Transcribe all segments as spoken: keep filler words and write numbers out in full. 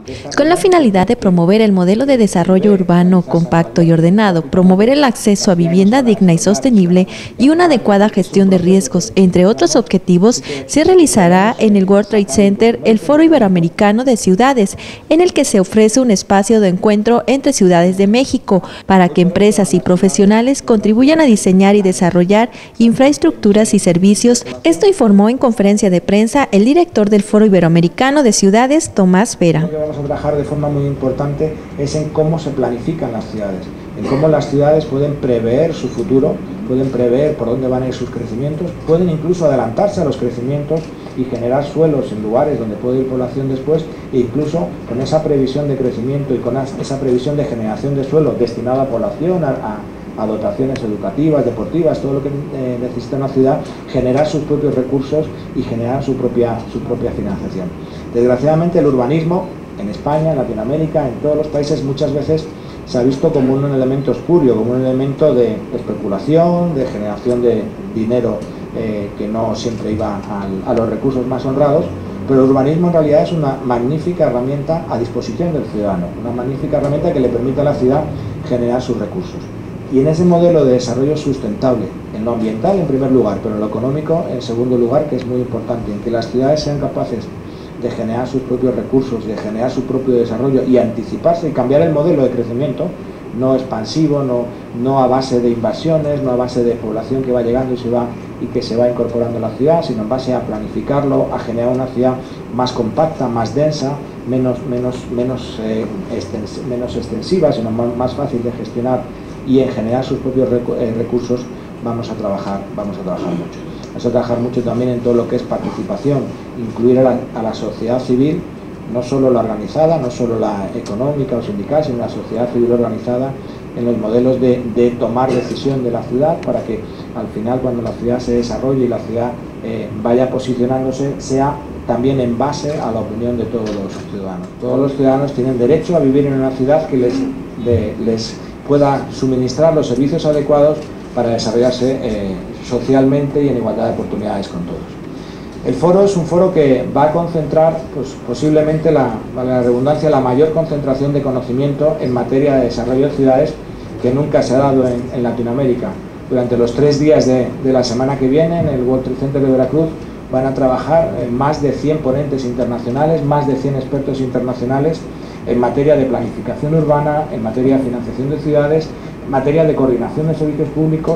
Con la finalidad de promover el modelo de desarrollo urbano compacto y ordenado, promover el acceso a vivienda digna y sostenible y una adecuada gestión de riesgos, entre otros objetivos, se realizará en el World Trade Center el Foro Iberoamericano de Ciudades, en el que se ofrece un espacio de encuentro entre ciudades de México para que empresas y profesionales contribuyan a diseñar y desarrollar infraestructuras y servicios. Esto informó en conferencia de prensa el director del Foro Iberoamericano de Ciudades, Tomás Vera. Lo que vamos a trabajar de forma muy importante es en cómo se planifican las ciudades, en cómo las ciudades pueden prever su futuro, pueden prever por dónde van a ir sus crecimientos, pueden incluso adelantarse a los crecimientos y generar suelos en lugares donde puede ir población después, e incluso con esa previsión de crecimiento y con esa previsión de generación de suelo destinado a población, a, a, a dotaciones educativas, deportivas, todo lo que eh, necesita una ciudad, generar sus propios recursos y generar su propia, su propia financiación. Desgraciadamente el urbanismo en España, en Latinoamérica, en todos los países muchas veces se ha visto como un elemento espurio, como un elemento de especulación, de generación de dinero eh, que no siempre iba al, a los recursos más honrados, pero el urbanismo en realidad es una magnífica herramienta a disposición del ciudadano, una magnífica herramienta que le permite a la ciudad generar sus recursos. Y en ese modelo de desarrollo sustentable, en lo ambiental en primer lugar, pero en lo económico en segundo lugar, que es muy importante, en que las ciudades sean capaces de generar sus propios recursos, de generar su propio desarrollo y anticiparse y cambiar el modelo de crecimiento, no expansivo, no, no a base de invasiones, no a base de población que va llegando y, se va, y que se va incorporando a la ciudad, sino en base a planificarlo, a generar una ciudad más compacta, más densa, menos, menos, menos, eh, extens, menos extensiva, sino más, más fácil de gestionar, y en generar sus propios recu eh, recursos vamos a trabajar, vamos a trabajar mucho. Vamos a trabajar mucho también en todo lo que es participación, incluir a la, a la sociedad civil, no solo la organizada, no solo la económica o sindical, sino la sociedad civil organizada en los modelos de, de tomar decisión de la ciudad, para que al final, cuando la ciudad se desarrolle y la ciudad eh, vaya posicionándose, sea también en base a la opinión de todos los ciudadanos. Todos los ciudadanos tienen derecho a vivir en una ciudad que les, de, les pueda suministrar los servicios adecuados para desarrollarse eh, socialmente y en igualdad de oportunidades con todos. El foro es un foro que va a concentrar, pues, posiblemente, la, la redundancia, la mayor concentración de conocimiento en materia de desarrollo de ciudades que nunca se ha dado en, en Latinoamérica. Durante los tres días de, de la semana que viene, en el World Trade Center de Veracruz, van a trabajar eh, más de cien ponentes internacionales, más de cien expertos internacionales en materia de planificación urbana, en materia de financiación de ciudades, en materia de coordinación de servicios públicos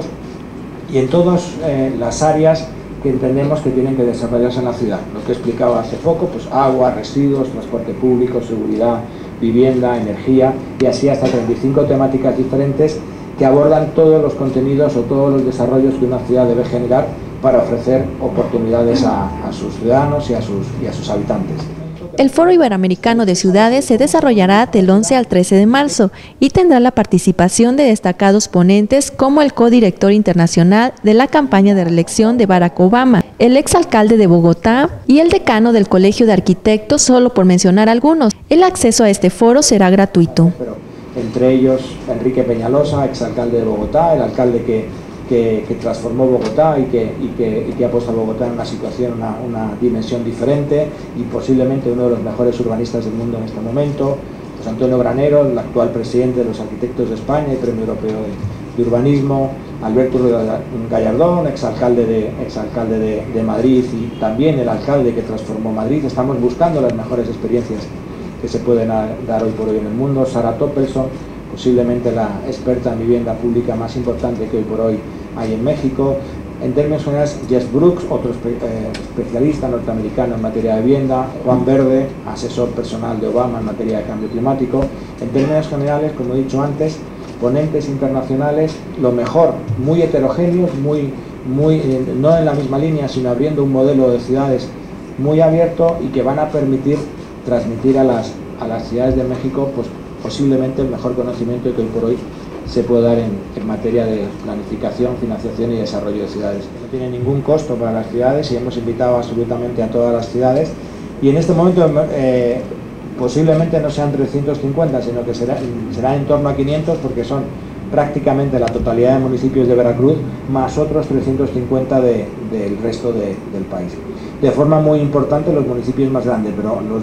y en todas eh, las áreas que entendemos que tienen que desarrollarse en la ciudad. Lo que he explicado hace poco, pues agua, residuos, transporte público, seguridad, vivienda, energía, y así hasta treinta y cinco temáticas diferentes que abordan todos los contenidos o todos los desarrollos que una ciudad debe generar para ofrecer oportunidades a, a sus ciudadanos y a sus, y a sus habitantes. El Foro Iberoamericano de Ciudades se desarrollará del once al trece de marzo y tendrá la participación de destacados ponentes como el codirector internacional de la campaña de reelección de Barack Obama, el exalcalde de Bogotá y el decano del Colegio de Arquitectos, solo por mencionar algunos. El acceso a este foro será gratuito. Pero entre ellos Enrique Peñalosa, exalcalde de Bogotá, el alcalde que Que, que transformó Bogotá y que, y, que, y que ha puesto a Bogotá en una situación, una, una dimensión diferente, y posiblemente uno de los mejores urbanistas del mundo en este momento, José Antonio Granero, el actual presidente de los Arquitectos de España y Premio Europeo de, de Urbanismo, Alberto Gallardón, exalcalde, de, exalcalde de, de Madrid, y también el alcalde que transformó Madrid. Estamos buscando las mejores experiencias que se pueden dar hoy por hoy en el mundo. Sara Toppelson, posiblemente la experta en vivienda pública más importante que hoy por hoy hay en México. En términos generales, Jess Brooks, otro espe eh, especialista norteamericano en materia de vivienda. Juan Verde, asesor personal de Obama en materia de cambio climático. En términos generales, como he dicho antes, ponentes internacionales, lo mejor, muy heterogéneos, muy, muy, eh, no en la misma línea, sino abriendo un modelo de ciudades muy abierto y que van a permitir transmitir a las, a las ciudades de México, pues, posiblemente el mejor conocimiento que hoy por hoy se puede dar en, en materia de planificación, financiación y desarrollo de ciudades. No tiene ningún costo para las ciudades y hemos invitado absolutamente a todas las ciudades, y en este momento eh, posiblemente no sean trescientos cincuenta, sino que será, será en torno a quinientos, porque son prácticamente la totalidad de municipios de Veracruz, más otros trescientos cincuenta de, del resto de, del país. De forma muy importante los municipios más grandes, pero los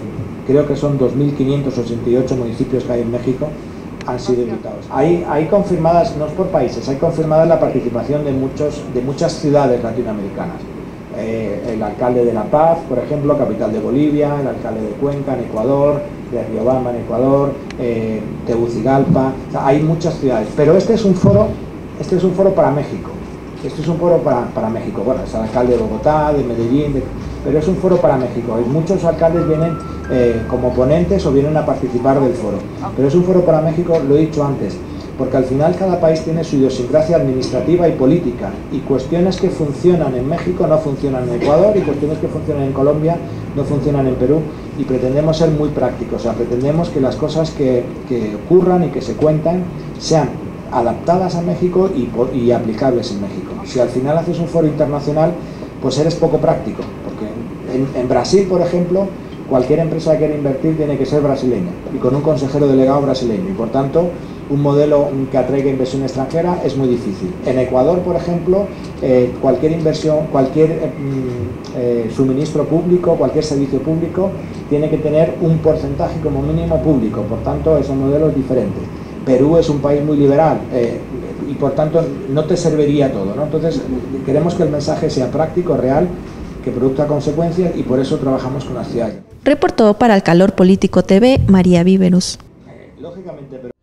creo que son dos mil quinientos ochenta y ocho municipios que hay en México, han sido invitados. Hay, hay confirmadas, no es por países, hay confirmada la participación de, muchos, de muchas ciudades latinoamericanas. Eh, el alcalde de La Paz, por ejemplo, capital de Bolivia, el alcalde de Cuenca, en Ecuador, de Riobamba, en Ecuador, eh, Tegucigalpa, o sea, hay muchas ciudades. Pero este es un foro, este es un foro para México. Este es un foro para, para México. Bueno, es el alcalde de Bogotá, de Medellín, de, pero es un foro para México. Y muchos alcaldes vienen eh, como ponentes o vienen a participar del foro. Pero es un foro para México, lo he dicho antes, porque al final cada país tiene su idiosincrasia administrativa y política, y cuestiones que funcionan en México no funcionan en Ecuador, y cuestiones que funcionan en Colombia no funcionan en Perú, y pretendemos ser muy prácticos, o sea, pretendemos que las cosas que, que ocurran y que se cuentan sean adaptadas a México y, y aplicables en México. Si al final haces un foro internacional, pues eres poco práctico, porque en, en Brasil, por ejemplo, cualquier empresa que quiera invertir tiene que ser brasileña y con un consejero delegado brasileño, y por tanto un modelo que atraiga inversión extranjera es muy difícil. En Ecuador, por ejemplo, eh, cualquier inversión, cualquier eh, eh, suministro público, cualquier servicio público tiene que tener un porcentaje como mínimo público, por tanto es un modelo diferente. Perú es un país muy liberal eh, y por tanto no te serviría todo, ¿no? Entonces queremos que el mensaje sea práctico, real, que produzca consecuencias, y por eso trabajamos con las ciudades. Reportó para El Calor Político T V María Víveros. Eh, lógicamente, pero